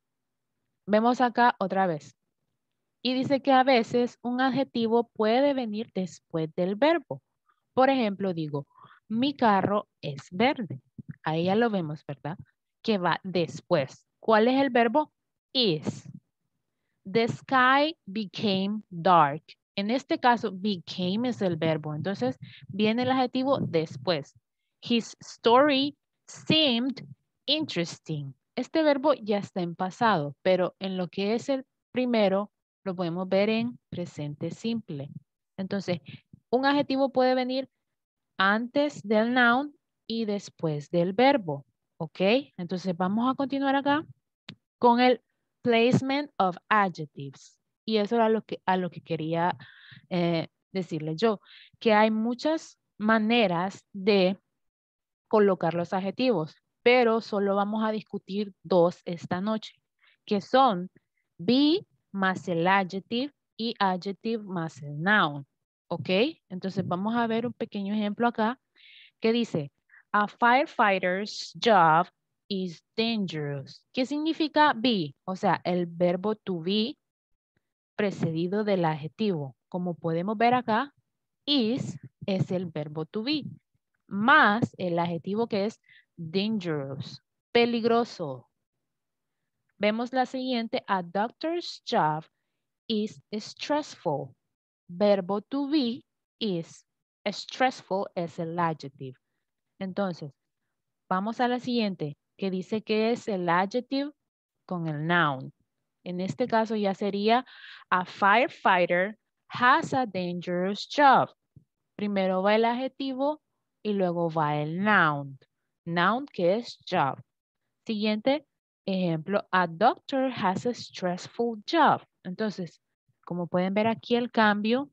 Vemos acá otra vez. Y dice que a veces un adjetivo puede venir después del verbo. Por ejemplo, digo, mi carro es verde. Ahí ya lo vemos, ¿verdad? Que va después. ¿Cuál es el verbo? Is. The sky became dark. En este caso, became es el verbo. Entonces, viene el adjetivo después. His story seemed interesting. Este verbo ya está en pasado, pero en lo que es el primero, lo podemos ver en presente simple. Entonces, un adjetivo puede venir antes del noun y después del verbo. ¿Ok? Entonces, vamos a continuar acá con el placement of adjectives. Y eso era lo que, a lo que quería eh, decirle yo, que hay muchas maneras de colocar los adjetivos, pero solo vamos a discutir dos esta noche, que son be más el adjective y adjective más el noun. ¿Ok? Entonces vamos a ver un pequeño ejemplo acá que dice, a firefighter's job is dangerous. ¿Qué significa be? O sea, el verbo to be precedido del adjetivo. Como podemos ver acá, is es el verbo to be, más el adjetivo que es dangerous, peligroso. Vemos la siguiente, a doctor's job is stressful. Verbo to be is, stressful es el adjective. Entonces, vamos a la siguiente, que dice que es el adjective con el noun. En este caso ya sería, a firefighter has a dangerous job. Primero va el adjetivo y luego va el noun. Noun que es job. Siguiente ejemplo, a doctor has a stressful job. Entonces, como pueden ver aquí el cambio,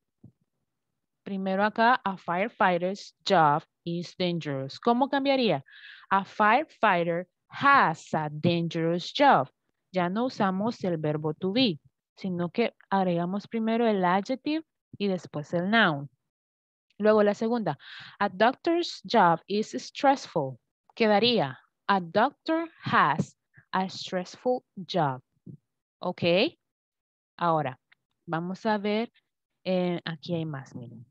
primero acá, a firefighter's job is dangerous. ¿Cómo cambiaría? A firefighter has a dangerous job. Ya no usamos el verbo to be, sino que agregamos primero el adjective y después el noun. Luego la segunda, a doctor's job is stressful. Quedaría, a doctor has a stressful job. ¿Ok? Ahora, vamos a ver, eh, aquí hay más, miren.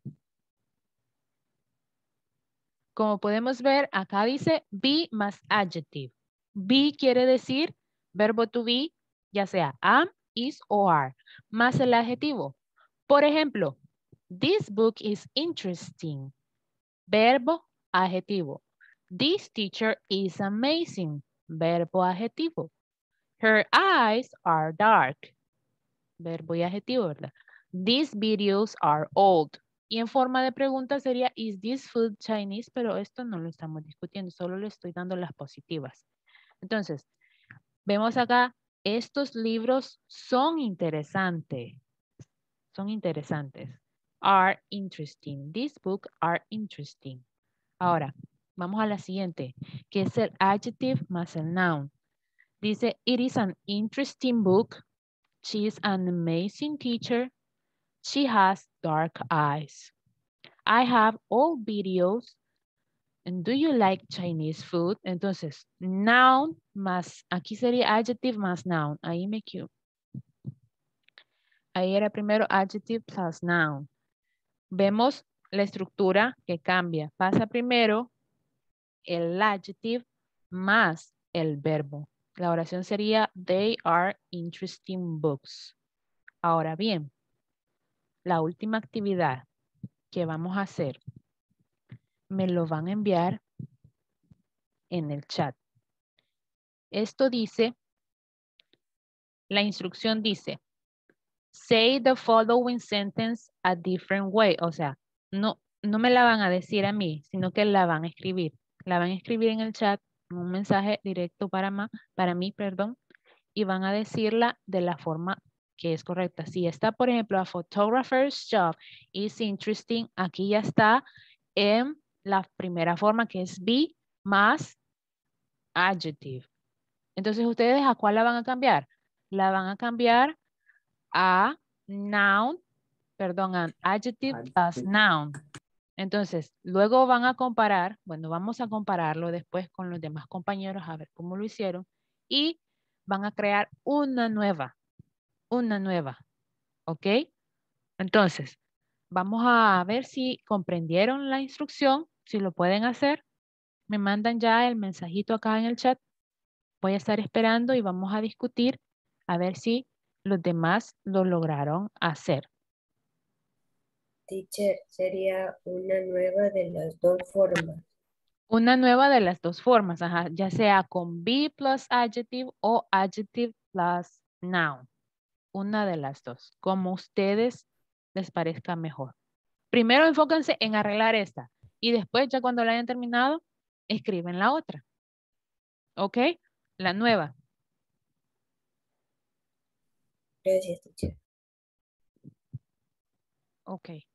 Como podemos ver, acá dice be más adjective. Be quiere decir verbo to be, ya sea am, is o are, más el adjetivo. Por ejemplo, this book is interesting. Verbo, adjetivo. This teacher is amazing. Verbo, adjetivo. Her eyes are dark. Verbo y adjetivo, ¿verdad? These videos are old. Y en forma de pregunta sería, is this food Chinese? Pero esto no lo estamos discutiendo, solo le estoy dando las positivas. Entonces, vemos acá, estos libros son interesantes. Son interesantes. Are interesting. This book are interesting. Ahora, Vamos a la siguiente, que es el adjective más el noun. Dice, it is an interesting book. She is an amazing teacher. She has dark eyes. I have old videos. And do you like Chinese food? Entonces, noun más, aquí sería adjective más noun. Ahí me quedo. Ahí era primero adjective plus noun. Vemos la estructura que cambia. Pasa primero el adjective más el verbo. La oración sería, they are interesting books. Ahora bien, la última actividad que vamos a hacer, me lo van a enviar en el chat. Esto dice, la instrucción dice, say the following sentence a different way. O sea, no, no me la van a decir a mí, sino que la van a escribir. La van a escribir en el chat, un mensaje directo para, ma, para mí, perdón, y van a decirla de la forma que es correcta. Si está, por ejemplo, a photographer's job is interesting, aquí ya está en la primera forma que es be más adjective. Entonces, ¿ustedes a cuál la van a cambiar? La van a cambiar a noun, perdón, a adjective plus noun. Entonces, luego van a comparar, bueno, vamos a compararlo después con los demás compañeros a ver cómo lo hicieron y van a crear una nueva, una nueva, ¿ok? Entonces, vamos a ver si comprendieron la instrucción, si lo pueden hacer. Me mandan ya el mensajito acá en el chat. Voy a estar esperando y vamos a discutir a ver si los demás lo lograron hacer. Teacher, sería una nueva de las dos formas. Una nueva de las dos formas, ajá, ya sea con be plus adjective o adjective plus noun. Una de las dos, como a ustedes les parezca mejor. Primero enfóquense en arreglar esta y después ya cuando la hayan terminado, escriben la otra. ¿Ok? La nueva. Gracias, teacher. Ok.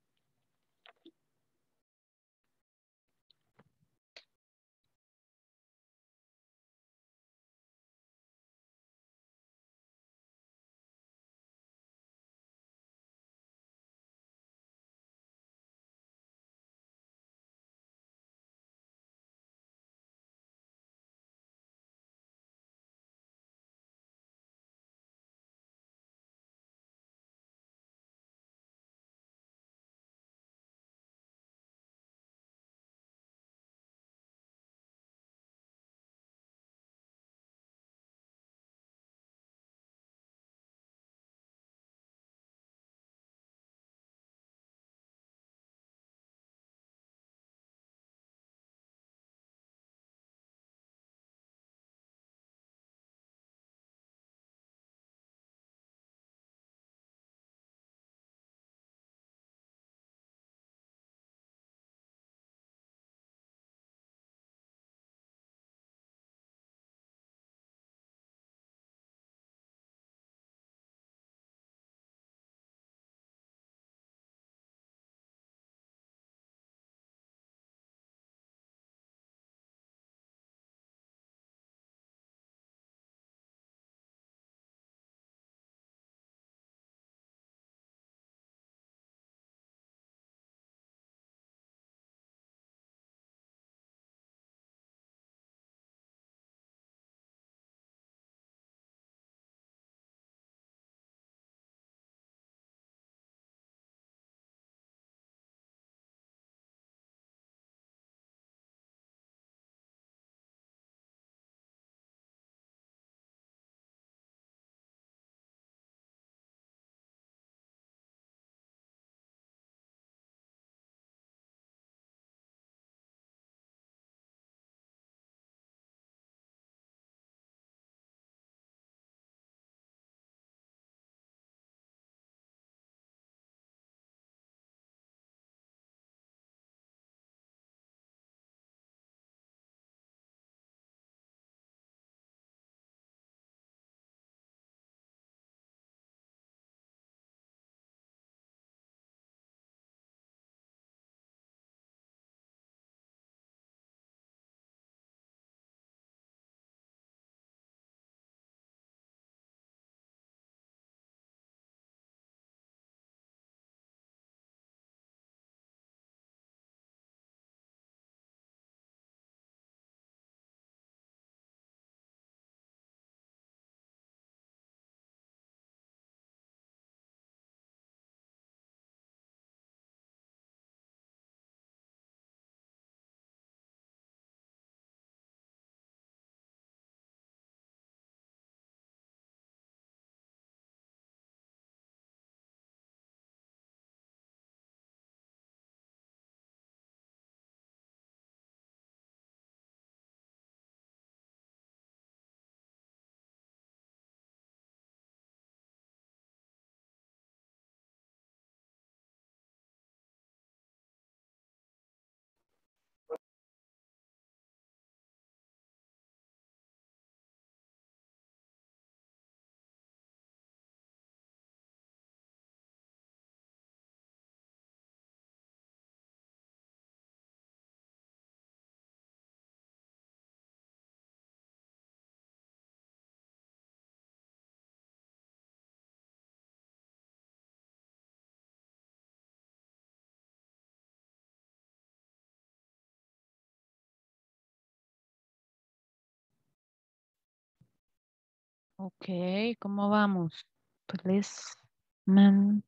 Ok, ¿cómo vamos? Policeman.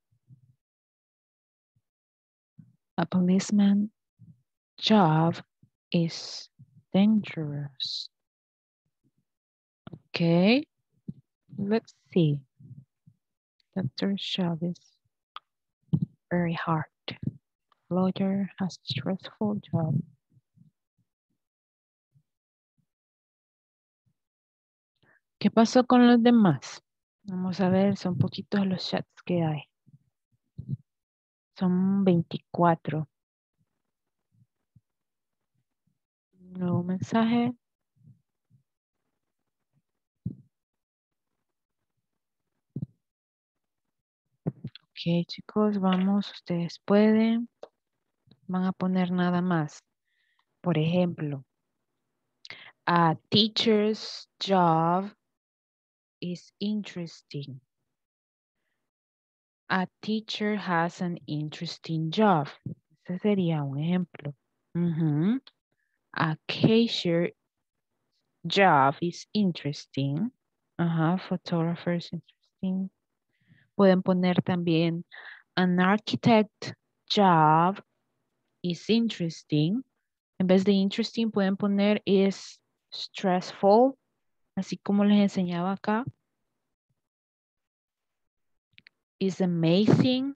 A policeman job is dangerous. Okay, let's see. Doctor's job is very hard. Lawyer has a stressful job. ¿Qué pasó con los demás? Vamos a ver, son poquitos los chats que hay. Son veinticuatro. Nuevo mensaje. Ok, chicos, vamos, ustedes pueden. Van a poner nada más. Por ejemplo, a teacher's job is interesting. A teacher has an interesting job. Ese sería un ejemplo. Uh-huh. A cashier job is interesting. Ajá, photographer is interesting. Pueden poner también an architect job is interesting. En vez de interesting pueden poner is stressful, así como les enseñaba acá. Is amazing.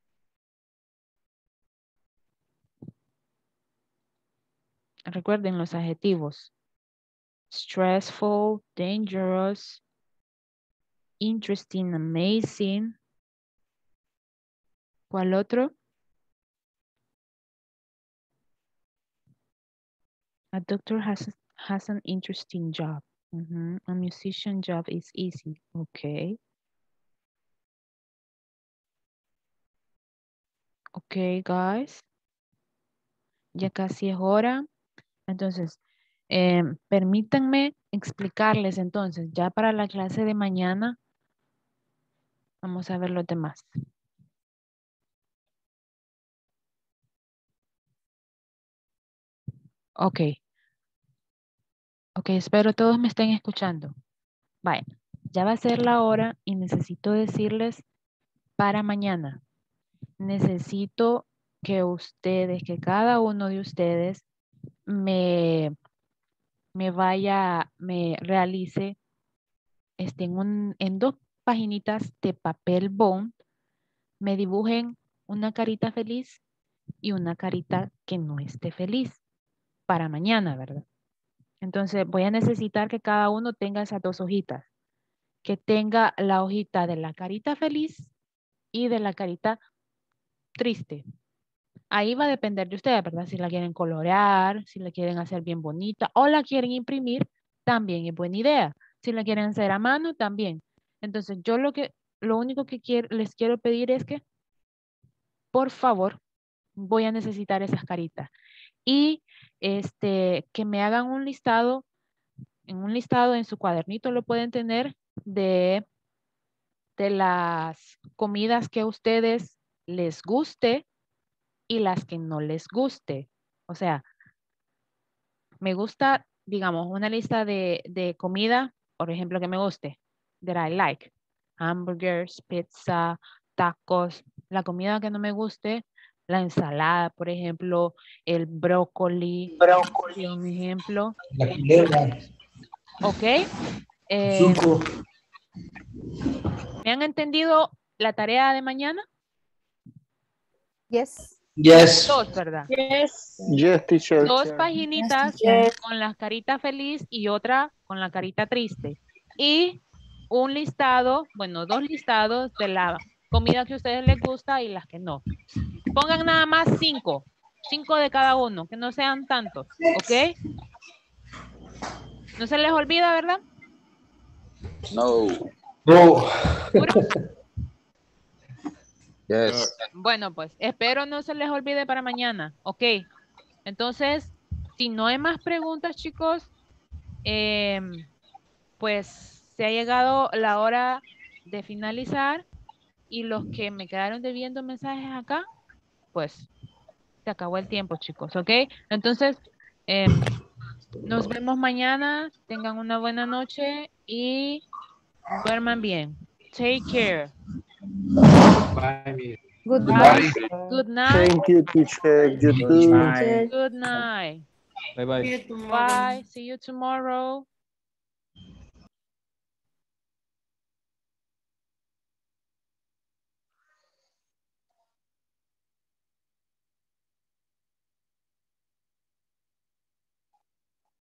Recuerden los adjetivos. Stressful, dangerous, interesting, amazing. ¿Cuál otro? A doctor has, has an interesting job. Uh-huh. A musician job is easy. Okay. Okay, guys. Ya casi es hora. Entonces, eh, permítanme explicarles entonces, ya para la clase de mañana, vamos a ver los demás. Ok. Ok, espero todos me estén escuchando. Vaya, ya va a ser la hora y necesito decirles para mañana. Necesito que ustedes, que cada uno de ustedes me, me vaya, me realice este, en, un, en dos paginitas de papel bond, me dibujen una carita feliz y una carita que no esté feliz para mañana, ¿verdad? Entonces voy a necesitar que cada uno tenga esas dos hojitas, que tenga la hojita de la carita feliz y de la carita triste. Ahí va a depender de ustedes, ¿verdad? Si la quieren colorear, si la quieren hacer bien bonita o la quieren imprimir, también es buena idea. Si la quieren hacer a mano, también. Entonces yo lo que, lo único que quiero, les quiero pedir es que, por favor, voy a necesitar esas caritas. Y este, que me hagan un listado, en un listado en su cuadernito lo pueden tener de, de las comidas que a ustedes les guste y las que no les guste. O sea, me gusta, digamos, una lista de, de comida, por ejemplo, que me guste, that I like. Hamburgers, pizza, tacos. La comida que no me guste, la ensalada, por ejemplo, el brócoli. Brócoli. Un ejemplo. La quilera. Ok. Eh, ¿Me han entendido la tarea de mañana? Yes. Yes. Dos, ¿verdad? Yes. Yes, teacher. Dos paginitas Yes. con la carita feliz y otra con la carita triste. Y un listado, bueno, dos listados de la comida que a ustedes les gusta y las que no. Pongan nada más cinco. Cinco de cada uno, que no sean tantos. ¿Ok? No se les olvida, ¿verdad? No. No. Yes. Bueno, pues espero no se les olvide para mañana. Ok. Entonces, si no hay más preguntas, chicos, eh, pues se ha llegado la hora de finalizar y los que me quedaron debiendo mensajes acá, pues se acabó el tiempo, chicos, ¿ok? Entonces, eh, nos vemos mañana. Tengan una buena noche y Duerman bien. Take care. Bye, miss. Good Bye. night. Good night. Thank you, teacher. You Good too. night. Good night. Bye bye. Bye. See you tomorrow.